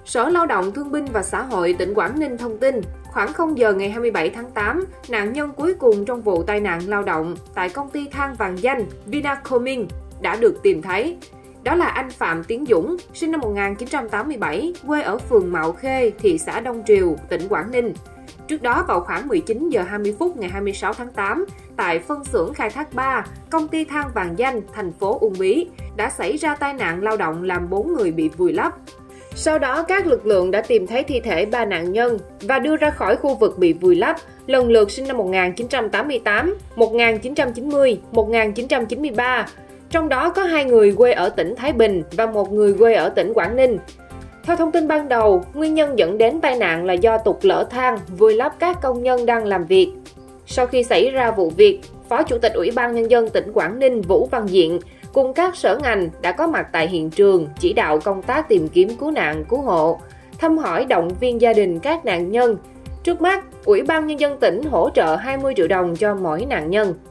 Sở Lao động Thương binh và Xã hội tỉnh Quảng Ninh thông tin, khoảng 0 giờ ngày 27 tháng 8, nạn nhân cuối cùng trong vụ tai nạn lao động tại công ty than vàng danh Vinacomin đã được tìm thấy. Đó là anh Phạm Tiến Dũng, sinh năm 1987, quê ở phường Mạo Khê, thị xã Đông Triều, tỉnh Quảng Ninh. Trước đó vào khoảng 19 giờ 20 phút ngày 26 tháng 8, tại phân xưởng khai thác 3, công ty than vàng danh, thành phố Uông Bí, đã xảy ra tai nạn lao động làm 4 người bị vùi lấp. Sau đó, các lực lượng đã tìm thấy thi thể 3 nạn nhân và đưa ra khỏi khu vực bị vùi lấp, lần lượt sinh năm 1988, 1990, 1993. Trong đó có 2 người quê ở tỉnh Thái Bình và 1 người quê ở tỉnh Quảng Ninh. Theo thông tin ban đầu, nguyên nhân dẫn đến tai nạn là do tụt lở than vùi lấp các công nhân đang làm việc. Sau khi xảy ra vụ việc, Phó Chủ tịch Ủy ban Nhân dân tỉnh Quảng Ninh Vũ Văn Diện cùng các sở ngành đã có mặt tại hiện trường chỉ đạo công tác tìm kiếm cứu nạn cứu hộ, thăm hỏi động viên gia đình các nạn nhân. Trước mắt, Ủy ban Nhân dân tỉnh hỗ trợ 20 triệu đồng cho mỗi nạn nhân.